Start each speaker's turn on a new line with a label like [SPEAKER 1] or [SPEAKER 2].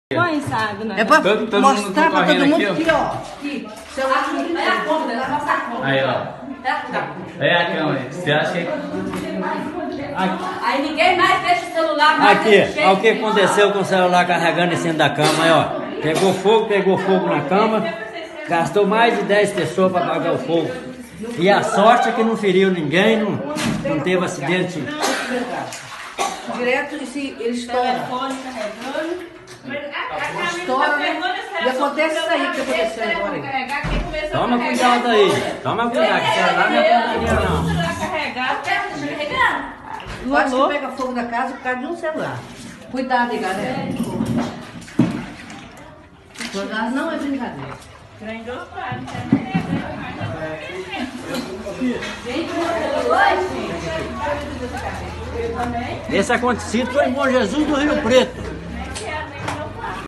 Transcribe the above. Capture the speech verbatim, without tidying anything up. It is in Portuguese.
[SPEAKER 1] Põe, sabe, né?
[SPEAKER 2] É pra
[SPEAKER 3] todo, todo
[SPEAKER 2] mostrar pra todo mundo aqui,
[SPEAKER 3] aqui,
[SPEAKER 2] ó. Aqui, celular aqui.
[SPEAKER 4] É a conta, ela passa a conta.
[SPEAKER 3] Aí, ó. É a câmera. Você acha que...
[SPEAKER 4] Aí ninguém mais deixa o celular mais
[SPEAKER 5] Aqui, olha o que aconteceu com o celular carregando em cima da cama, aí, ó. Pegou fogo, pegou fogo na cama, gastou mais de dez pessoas para apagar o fogo. E a sorte é que não feriu ninguém, não, não teve acidente.
[SPEAKER 2] Direto e se ele estoura.
[SPEAKER 1] Telefone carregando.
[SPEAKER 2] Estoura, né? E acontece isso aí que aconteceu agora. Aí.
[SPEAKER 5] Toma cuidado aí, toma cuidado, que o celular não é pontaria não.
[SPEAKER 1] Carregar.
[SPEAKER 2] Quase que pega fogo na casa por causa de um celular. Cuidado aí, galera. Celular não é brincadeira.
[SPEAKER 5] Esse acontecido foi em Bom Jesus do Rio Preto.